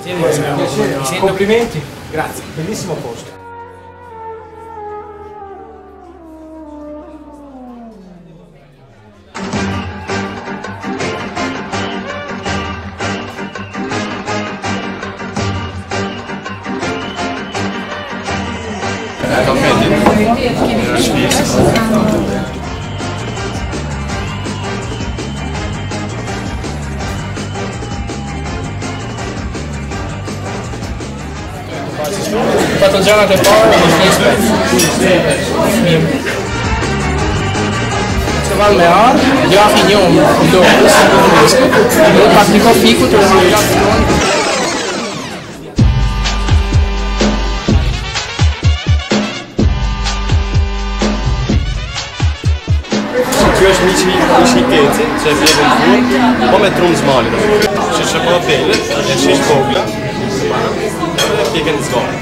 Complimenti. Grazie. Bellissimo posto. Ho fatto già una temporada Ce va le art, ja finiam do eu pratico fico to Kjo është miçi i Keci, që e vjen në fund, po me trumë zmali. Që që po belle, e shish vogla, dhe pjekën zgore.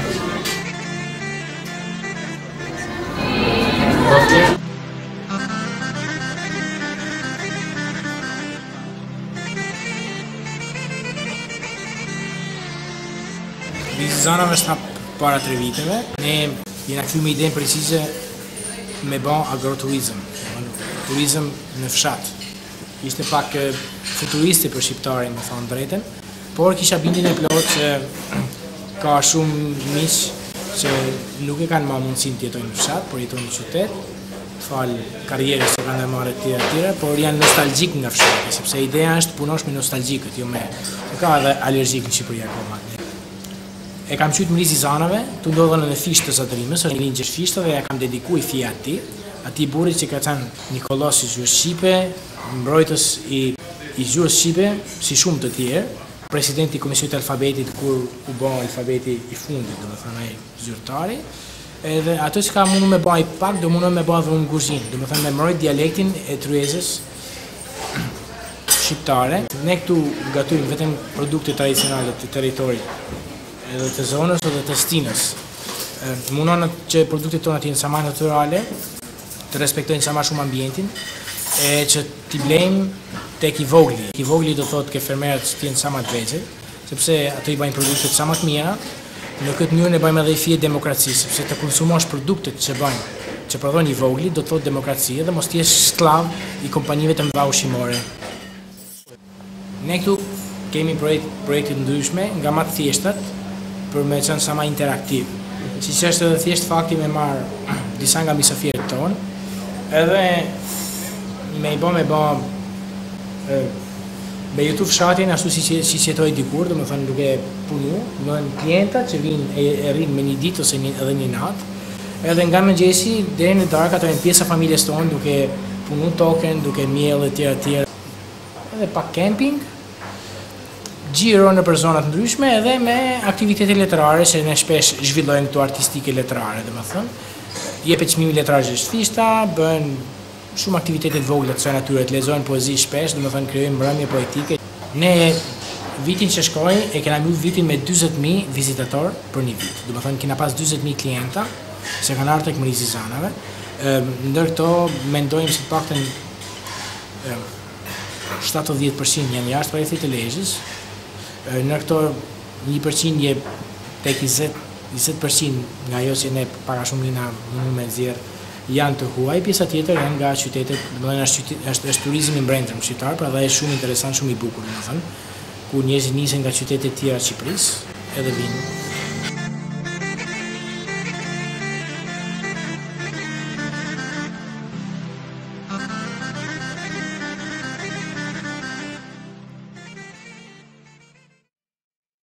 Zanave sta para 3 viteve, ne jena kthyer me idenë precize me bë agroturizëm, turizëm në fshat. Ishte pak futuristi për shqiptarin, me thonë drejten, por kisha bindjen e plot që ka shumë miq që nuk e kanë më mundësinë të jetojnë në fshat, por jetojnë në qytet, fal karrierës që kanë marrë të tjera, por janë nostalgjik nga fshati, sepse ideja është punosh me nostalgjikët, jo me ka edhe alergjik në Shqipëri akoma. E kam qytë Mrizi Zanave, të ndodhën në fishtë të Zadrimës, është një gjesh fishtë dhe e kam dedikuj fija ati burit që ka qenë Nikolas i gjuhës Shqipe, mbrojtës i gjuhës Shqipe, si shumë të tjerë, presidenti i Komisionit Alfabetit kur u bo alfabeti i fundit, do me thënë ai zyrtari, edhe ato që ka mundu me bëj pak, do mundu me bëj dhe unë guzhin, do me thënë me mbrojt dialektin e tryezës shqiptare. Ne këtu gatujmë vetëm produkte tradicionale të teritorit, edhe të zonës edhe të stinës. Mundon që produktet tona të jenë sa më natyrale, të respektojnë sa më shumë ambientin, e që t'i blejmë tek i vogli. I vogli do thotë ke fermerët që t'jenë sa më të vegjël, sepse ato i bajnë produktet sa më të mira. Në këtë mënyrë ne bëjmë edhe i fije demokracisë, sepse të konsumosh produktet që bëjnë, që prodhon i vogli, do thotë demokraci dhe mos t'jesh sklav i kompanive të mëdha ushqimore. Ne këtu kemi projekte ndryshme, nga më të thjeshtat, për me qenë sa ma interaktiv. Si që është edhe thjesht fakti me marë disa nga misafirët tonë, edhe me jetu fshatin ashtu si qetoj dikur, dhe me thënë duke punu, në klienta që vinë e rinë me një ditë ose edhe një natë, edhe nga mëngjesi deri në darkë ato janë pjesa familjes tonë duke punu token, duke miell e tjera. Edhe pak camping, gjiro në për zonat ndryshme edhe me aktivitete letrare që ne shpesh zhvillojmë këtu artistike letrare, dhe me thënë. Jepet çmimi letrarësh është fishta, bën shumë aktivitete të vogla të natyre, të lexojnë poezi shpesh, dhe me thënë krijojmë mbrëmje poetike. Ne vitin që shkoi e kena mbyll vitin me 40.000 vizitatorë për një vit. Do me thënë kena pas 40.000 klienta që kanë ardhur tek Mrizi Zanave. Ndër këto mendojmë se të paktën 70% janë jashtë përrethit të Lezhës. Në këto 1% je tek 20% nga ajo që ne para shumë mundu me nxjerr janë të huaj, pjesa tjetër janë nga qytetet, është turizmi brendshëm shqiptar, pra dhe është shumë interesant, shumë i bukur, ku njerëzit nisen nga qytetet tjera të Shqipërisë edhe vinë.